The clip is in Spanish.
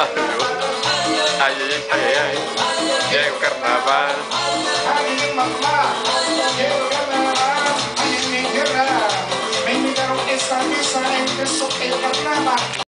Ay, ay, ay, ay, llegó carnaval. Ay, mamá, quiero carnaval. Ay, en mi tierra me invitaron esa mesa, empezó el carnaval.